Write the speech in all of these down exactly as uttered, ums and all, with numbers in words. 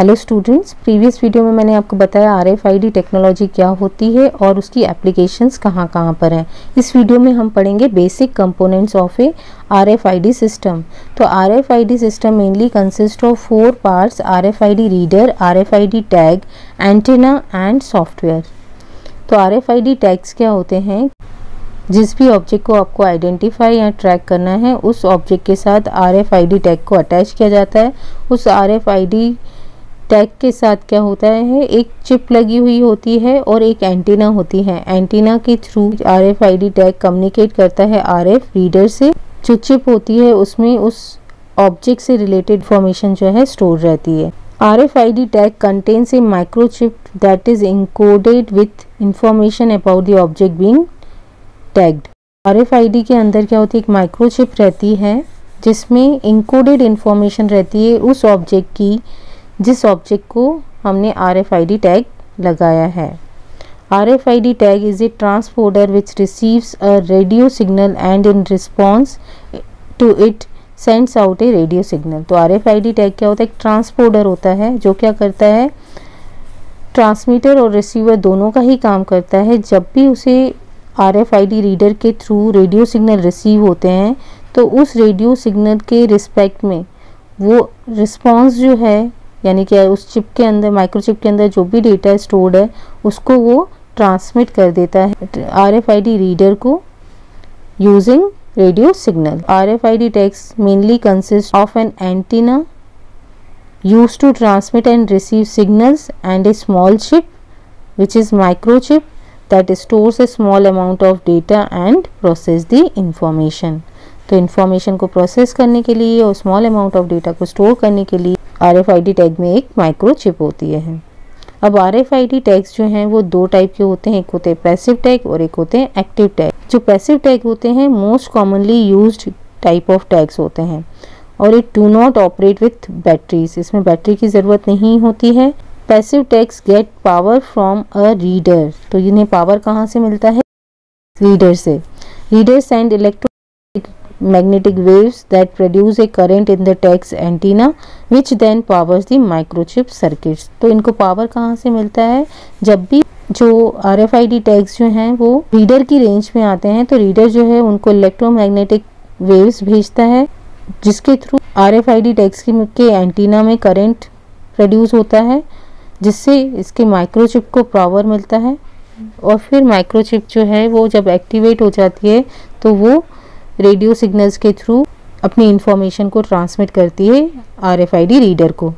Hello students, previous video में मैंने आपको बताया आरएफआईडी टेक्नोलॉजी क्या होती है और उसकी एप्लीकेशंस कहाँ कहाँ पर हैं। इस वीडियो में हम पढ़ेंगे basic components of a RFID system. तो RFID system mainly consist of four parts: RFID reader, RFID tag, antenna and software. तो आरएफआईडी टैग्स क्या होते हैं? जिस भी ऑब्जेक्ट को आपको आइडेंटिफाई या ट्रैक करना है उस ऑब्जेक्ट के साथ आरएफआईडी टैग को अटैच किया जाता है। उस आरएफआईडी टैग के साथ क्या होता है, एक चिप लगी हुई होती है और एक एंटीना होती है। एंटीना के थ्रू आरएफआईडी टैग कम्युनिकेट करता है आरएफ रीडर से। जो चिप होती है उसमें उस ऑब्जेक्ट से रिलेटेड इंफॉर्मेशन जो है स्टोर रहती है। RFID tag contains a microchip that is encoded with information about the object being tagged. RFID के अंदर क्या होती है, एक माइक्रोचिप रहती है जिसमें एन्कोडेड इंफॉर्मेशन रहती है उस ऑब्जेक्ट की जिस ऑब्जेक्ट को हमने आरएफआईडी टैग लगाया है। RFID tag is a transporter which receives a radio signal and in response to it sends out a radio signal. तो आरएफआईडी टैग क्या होता है? एक ट्रांसपोर्टर होता है जो क्या करता है, ट्रांसमीटर और रिसीवर दोनों का ही काम करता है। जब भी उसे आरएफआईडी रीडर के थ्रू रेडियो सिग्नल रिसीव होते हैं तो उस रेडियो सिग्नल के रिस्पेक्ट में वो रिस्पॉन्स जो है, यानी कि उस चिप के अंदर, माइक्रोचिप के अंदर जो भी डेटा स्टोर्ड है उसको वो ट्रांसमिट कर देता है आरएफआईडी रीडर को using radio signal. RFID tags mainly consist of an antenna used to transmit and receive signals and a small chip which is microchip that stores a small amount of data and process the information। तो information को process करने के लिए और small amount of data को store करने के लिए आरएफआईडी टैग में एक माइक्रोचिप होती है। अब आरएफआईडी टैग्स जो हैं वो दो टाइप के होते हैं, एक होते हैं पैसिव टैग और एक होते हैं एक्टिव टैग। जो पैसिव टैग होते हैं most commonly used type of tags होते हैं और it do not operate with batteries. इसमें बैटरी की ज़रूरत नहीं होती है। Passive tags get power from a reader. तो इन्हें पावर कहाँ से मिलता है? रीडर से। Reader send electro magnetic waves that produce a current in the tag's antenna which then powers the microchip circuits। तो इनको पावर कहाँ से मिलता है? जब भी जो आरएफआईडी टैग्स जो हैं वो रीडर की रेंज में आते हैं तो रीडर जो है उनको इलेक्ट्रोमैग्नेटिक वेव्स भेजता है जिसके थ्रू आरएफआईडी टैग्स के एंटीना में करंट प्रोड्यूस होता है जिससे इसके माइक्रोचिप को पावर मिलता है और फिर माइक्रोचिप जो है वो जब एक्टिवेट हो जाती है तो वो रेडियो सिग्नल्स के थ्रू अपनी इंफॉर्मेशन को ट्रांसमिट करती है आरएफआईडी रीडर को।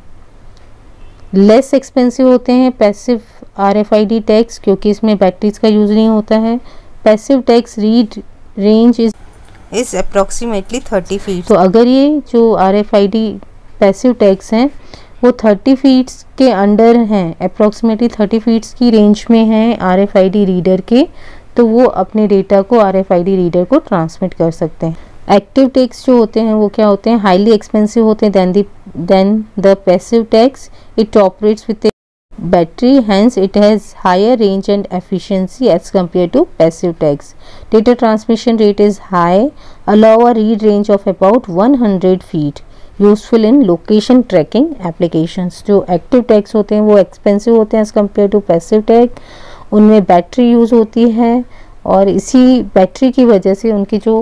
लेस एक्सपेंसिव होते हैं पैसिव आरएफआईडी टैग्स क्योंकि इसमें बैटरीज का यूज नहीं होता है। Passive tags read range is is approximately thirty feet. तो अगर ये जो आरएफआईडी पैसिव टैग्स हैं वो थर्टी फीट्स के अंडर हैं, अप्रॉक्सीमेटली थर्टी फीट्स की रेंज में हैं आरएफआईडी रीडर के, तो वो अपने डेटा को आरएफआईडी रीडर को ट्रांसमिट कर सकते हैं। एक्टिव टैग्स जो होते हैं वो क्या होते हैं? हाईली एक्सपेंसिव होते हैं then the then the passive tags. It operates with a battery, hence it has higher range and efficiency as compare to passive tags. Data transmission rate is high, allow a read range of about one hundred feet, useful in location tracking applications. जो active tags होते हैं वो expensive होते हैं as compare to passive tag. उनमें battery use होती है और इसी बैटरी की वजह से उनकी जो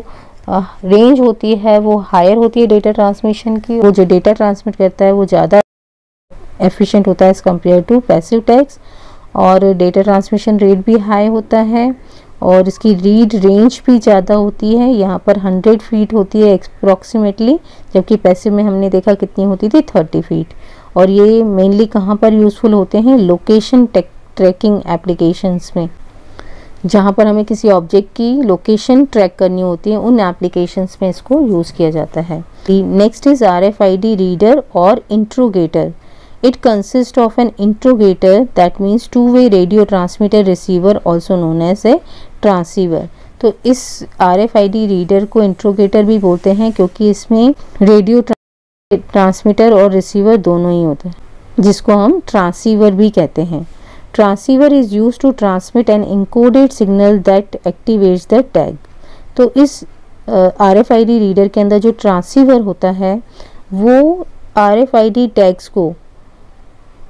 रेंज होती है वो हायर होती है डेटा ट्रांसमिशन की। वो जो डेटा ट्रांसमिट करता है वो ज़्यादा एफिशिएंट होता है as compare to passive tags और डेटा ट्रांसमिशन रेट भी हाई होता है और इसकी रीड रेंज भी ज़्यादा होती है। यहाँ पर हंड्रेड फीट होती है अप्रॉक्सीमेटली, जबकि पैसिव में हमने देखा कितनी होती थी, थर्टी फीट। और ये मेनली कहाँ पर यूज़फुल होते हैं? लोकेशन टेक ट्रैकिंग एप्लीकेशंस में, जहाँ पर हमें किसी ऑब्जेक्ट की लोकेशन ट्रैक करनी होती है, उन एप्लीकेशंस में इसको यूज़ किया जाता है। नेक्स्ट इज आरएफआईडी रीडर और interrogator. It consist of an interrogator that means two way radio transmitter receiver also known as a transceiver. तो इस आरएफआईडी रीडर को इंट्रोगेटर भी बोलते हैं क्योंकि इसमें रेडियो ट्रांसमीटर और रिसीवर दोनों ही होते हैं, जिसको हम ट्रांसीवर भी कहते हैं। Transceiver is used to transmit an encoded signal that activates the tag। तो इस आरएफआईडी रीडर के अंदर जो ट्रांसीवर होता है वो आरएफआईडी टैग्स को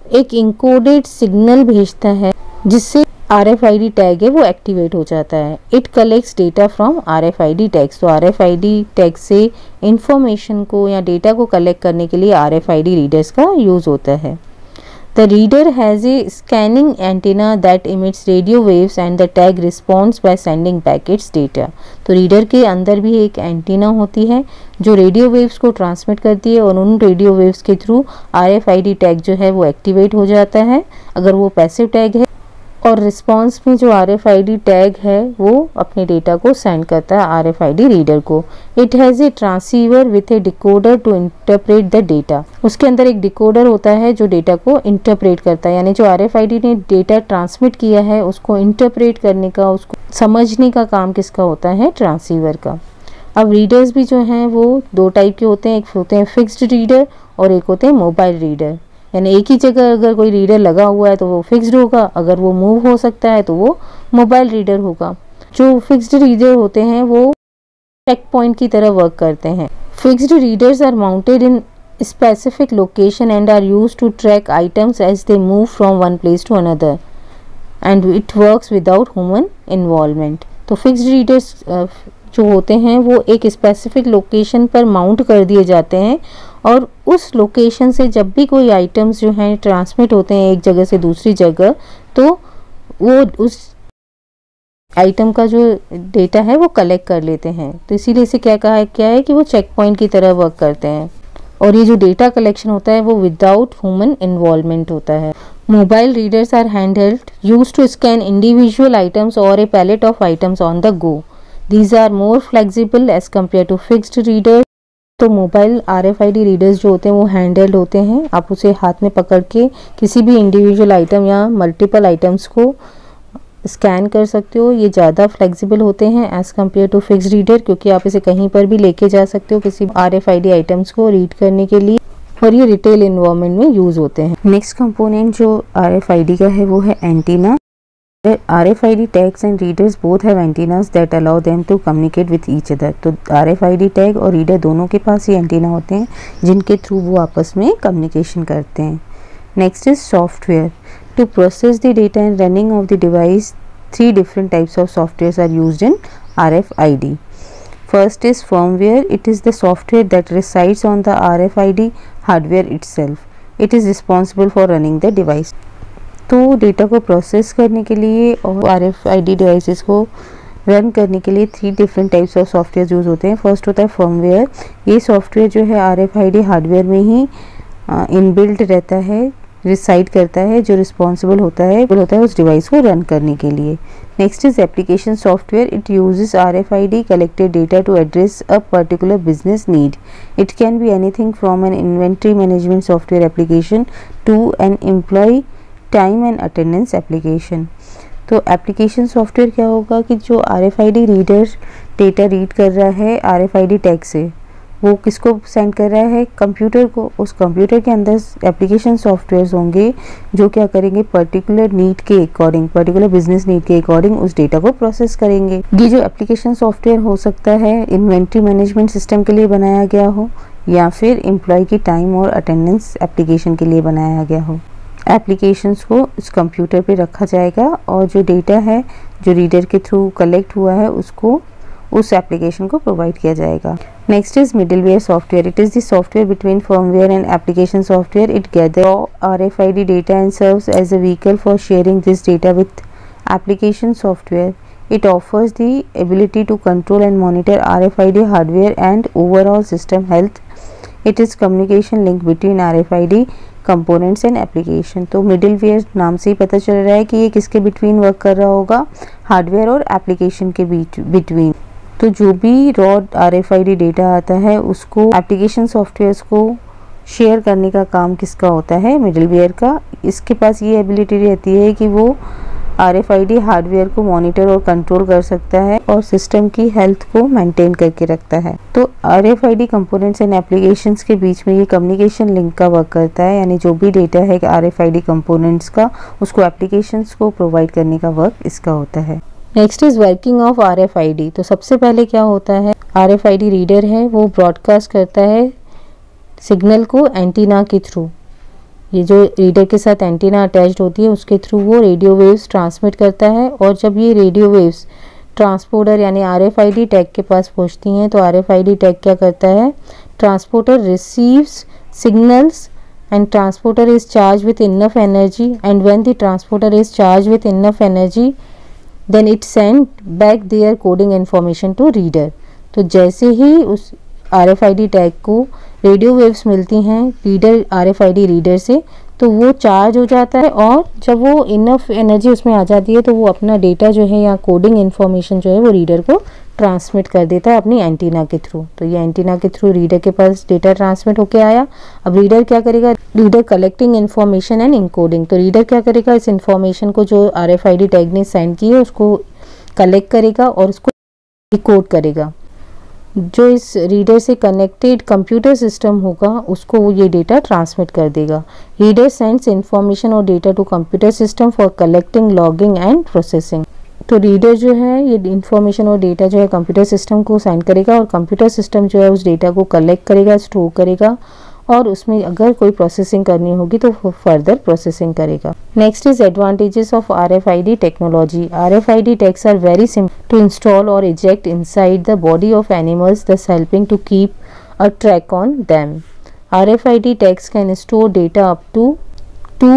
एक इंकोडेड सिग्नल भेजता है जिससे R F I D tag है वो एक्टिवेट हो जाता है। It collects data from R F I D tags. तो R F I D tag से इंफॉर्मेशन को या डेटा को कलेक्ट करने के लिए R F I D readers का यूज होता है। The reader has a scanning antenna that emits radio waves and the tag responds by sending back its data। तो रीडर के अंदर भी एक एंटीना होती है जो रेडियो वेव्स को ट्रांसमिट करती है और उन रेडियो वेव्स के through R F I D tag जो है वो एक्टिवेट हो जाता है अगर वो पैसिव टैग है, और रिस्पॉन्स में जो R F I D tag है वो अपने डेटा को सेंड करता है R F I D reader को। It has a transceiver with a decoder to interpret the data. उसके अंदर एक डिकोडर होता है जो डेटा को इंटरप्रेट करता है, यानी जो आर एफ आई डी ने डेटा ट्रांसमिट किया है उसको इंटरप्रेट करने का, उसको समझने का काम किसका होता है? ट्रांसीवर का। अब रीडर्स भी जो हैं वो दो टाइप के होते हैं, एक होते हैं फिक्स्ड रीडर और एक होते हैं मोबाइल रीडर। यानी एक ही जगह अगर कोई रीडर लगा हुआ है तो वो फिक्स्ड होगा, अगर वो मूव हो सकता है तो वो मोबाइल रीडर होगा। जो फिक्स्ड रीडर होते हैं वो चेक पॉइंट की तरह वर्क करते हैं। Fixed readers are mounted in specific location and are used to track items as they move from one place to another and it works without human involvement. तो fixed readers जो होते हैं वो एक स्पेसिफिक लोकेशन पर mount कर दिए जाते हैं और उस लोकेशन से जब भी कोई आइटम्स जो हैं ट्रांसमिट होते हैं एक जगह से दूसरी जगह, तो वो उस आइटम का जो डेटा है वो कलेक्ट कर लेते हैं। तो इसीलिए इसे क्या कहा है क्या है कि वो चेक पॉइंट की तरह वर्क करते हैं और ये जो डेटा कलेक्शन होता है वो विदाउट ह्यूमन इन्वॉल्वमेंट होता है। Mobile readers are handheld used to scan individual items और a pallet of items on the go. These are more flexible as compared to fixed readers। तो mobile R F I D readers जो होते हैं वो handheld होते हैं, आप उसे हाथ में पकड़ के किसी भी इंडिविजुअल आइटम या मल्टीपल आइटम्स को स्कैन कर सकते हो। ये ज़्यादा फ्लेक्सिबल होते हैं as compare to fixed reader, क्योंकि आप इसे कहीं पर भी लेके जा सकते हो किसी R F I D items को रीड करने के लिए, और ये रिटेल इन्वायरमेंट में यूज़ होते हैं। नेक्स्ट कंपोनेंट जो आर एफ आई डी का है वो है antenna. R F I D tags and readers both have antennas that allow them to communicate with each other। तो R F I D tag और reader दोनों के पास ही antenna होते हैं जिनके थ्रू वो आपस में कम्युनिकेशन करते हैं। Next is software. To process the data and running of the device, three different types of softwares are used in R F I D। First is firmware. It is the software that resides on the R F I D hardware itself। It is responsible for running the device। तो data को process करने के लिए और R F I D devices को run करने के लिए three different types of software use होते हैं। फर्स्ट होता है फर्मवेयर। ये सॉफ्टवेयर जो है R F I D hardware में ही इनबिल्ट रहता है, रिसाइड करता है, जो रिस्पॉन्सिबल होता है होता है उस डिवाइस को रन करने के लिए। Next is application software. It uses R F I D collected data to address a particular business need. It can be anything from an inventory management software application to an employ time and attendance application. तो application software क्या होगा कि जो R F I D reader data read कर रहा है R F I D tag से, वो किसको सेंड कर रहा है? कंप्यूटर को। उस कंप्यूटर के अंदर एप्लीकेशन सॉफ्टवेयर्स होंगे जो क्या करेंगे? पर्टिकुलर नीड के अकॉर्डिंग, पर्टिकुलर बिजनेस नीड के अकॉर्डिंग उस डेटा को प्रोसेस करेंगे। ये जो एप्लीकेशन सॉफ्टवेयर हो सकता है इन्वेंट्री मैनेजमेंट सिस्टम के लिए बनाया गया हो या फिर एम्प्लॉय की टाइम और अटेंडेंस एप्लीकेशन के लिए बनाया गया हो। एप्लीकेशंस को इस कंप्यूटर पे रखा जाएगा और जो डेटा है जो रीडर के थ्रू कलेक्ट हुआ है उसको उस एप्लीकेशन को प्रोवाइड किया जाएगा। Next is middleware software. It is the software between firmware and application software. It gather R F I D data and serves as a vehicle for sharing this data with application software. It offers the ability to control and monitor R F I D hardware and overall system health। It is communication link between R F I D components and application। तो middleware नाम से ही पता चल रहा है कि ये किसके बिटवीन वर्क कर रहा होगा? हार्डवेयर और एप्लीकेशन के बीच बिटवीन। तो जो भी raw R F I D data आता है उसको एप्लीकेशन सॉफ्टवेयर्स को शेयर करने का काम किसका होता है? मिडलवेयर का। इसके पास ये एबिलिटी रहती है कि वो R F I D hardware को मॉनिटर और कंट्रोल कर सकता है और सिस्टम की हेल्थ को मेंटेन करके रखता है। तो R F I D components and applications के बीच में ये कम्युनिकेशन लिंक का वर्क करता है, यानी जो भी डेटा है R F I D components का उसको एप्लीकेशंस को प्रोवाइड करने का वर्क इसका होता है। Next is working of R F I D. तो सबसे पहले क्या होता है? R F I D reader है वो ब्रॉडकास्ट करता है सिग्नल को एंटीना के थ्रू। ये जो रीडर के साथ एंटीना अटैच्ड होती है उसके थ्रू वो रेडियो वेव्स ट्रांसमिट करता है, और जब ये रेडियो वेव्स ट्रांसपोर्टर यानी आरएफआईडी टैग के पास पहुंचती हैं तो आरएफआईडी टैग क्या करता है, transporter receives signals and transporter is charged with enough energy, and when the transporter is charged with enough energy then it send back their coding information to reader। तो जैसे ही उस आरएफआईडी टैग को radio waves मिलती हैं reader RFID reader से तो वो चार्ज हो जाता है, और जब वो इनफ एनर्जी उसमें आ जाती है तो वो अपना डेटा जो है या कोडिंग इन्फॉर्मेशन जो है वो रीडर को ट्रांसमिट कर देता है अपनी एंटीना के थ्रू। तो ये एंटीना के थ्रू रीडर के पास डेटा ट्रांसमिट होके आया। अब रीडर क्या करेगा, reader collecting information and encoding. तो रीडर क्या करेगा, इस इन्फॉर्मेशन को जो आरएफआईडी टैग ने सेंड की है उसको कलेक्ट करेगा और उसको डिकोड करेगा। जो इस रीडर से कनेक्टेड कंप्यूटर सिस्टम होगा उसको वो ये डेटा ट्रांसमिट कर देगा। रीडर सेंड्स इंफॉर्मेशन और data to computer system for collecting, logging and processing. तो रीडर जो है ये इंफॉर्मेशन और डेटा जो है कंप्यूटर सिस्टम को सेंड करेगा, और कंप्यूटर सिस्टम जो है उस डेटा को कलेक्ट करेगा, स्टोर करेगा, और उसमें अगर कोई प्रोसेसिंग करनी होगी तो फर्दर प्रोसेसिंग करेगा। Next is advantages of RFID technology. RFID tags are very simple to install और eject inside the body of animals, thus helping to keep a track on them. R F I D tags can store data up to two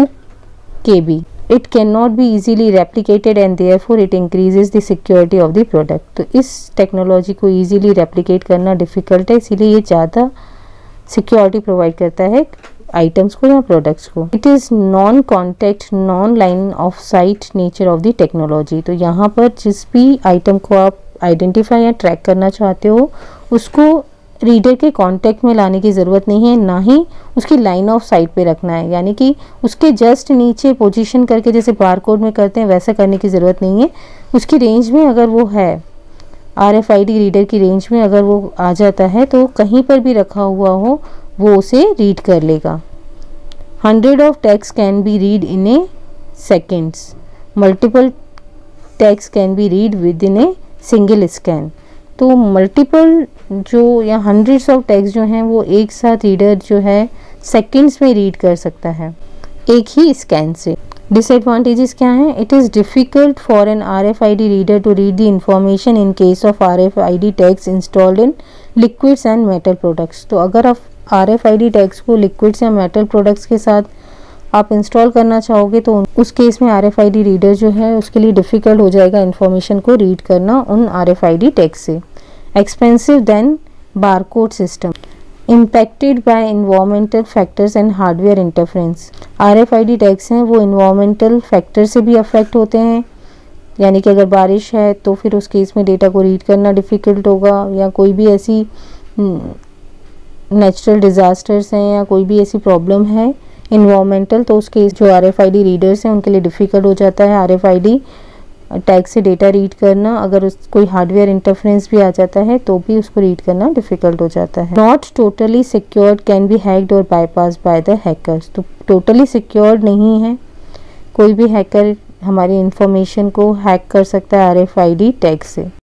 K B. It cannot be easily replicated and therefore it increases the security of the product. तो इस technology को easily replicate करना difficult है, इसीलिए ये ज़्यादा security provide करता है आइटम्स को या प्रोडक्ट्स को। It is non contact, non line of sight nature of the technology. तो यहाँ पर जिस भी आइटम को आप आइडेंटिफाई या ट्रैक करना चाहते हो उसको रीडर के कांटेक्ट में लाने की ज़रूरत नहीं है, ना ही उसकी लाइन ऑफ साइट पे रखना है, यानी कि उसके जस्ट नीचे पोजीशन करके जैसे बारकोड में करते हैं वैसा करने की ज़रूरत नहीं है। उसकी रेंज में अगर वो है, आरएफआईडी रीडर की रेंज में अगर वो आ जाता है तो कहीं पर भी रखा हुआ हो वो उसे रीड कर लेगा। Hundred of tags can be read in a seconds, multiple tags can be read with in a single scan. तो मल्टीपल जो या हंड्रेड्स ऑफ टैग्स जो हैं वो एक साथ रीडर जो है सेकंड्स में रीड कर सकता है एक ही स्कैन से। डिसएडवांटेजेस क्या हैं? It is difficult for an RFID reader to read the information in case of RFID tags installed in liquids and metal products. तो अगर आप आरएफआईडी टैग्स को लिक्विड्स या मेटल प्रोडक्ट्स के साथ आप इंस्टॉल करना चाहोगे तो उस केस में आरएफआईडी रीडर जो है उसके लिए डिफ़िकल्ट हो जाएगा इन्फॉर्मेशन को रीड करना उन आरएफआईडी टैग्स से। Expensive than barcode system, impacted by environmental factors and hardware interference. RFID tags हैं वो इन्वायरमेंटल फैक्टर से भी अफेक्ट होते हैं, यानी कि अगर बारिश है तो फिर उस केस में डेटा को रीड करना डिफ़िकल्ट होगा, या कोई भी ऐसी नेचुरल डिज़ास्टर्स हैं या कोई भी ऐसी प्रॉब्लम है इन्वायरमेंटल, तो उस केस जो आरएफआईडी रीडर्स हैं उनके लिए डिफ़िकल्ट हो जाता है आरएफआईडी टैग से डेटा रीड करना। अगर उस कोई हार्डवेयर इंटरफेरेंस भी आ जाता है तो भी उसको रीड करना डिफ़िकल्ट हो जाता है। Not totally secured, can be hacked और बाईपास बाय द हैकर्स। तो टोटली सिक्योर्ड नहीं है, कोई भी हैकर हमारी इंफॉर्मेशन को हैक कर सकता है आरएफआईडी टैग से।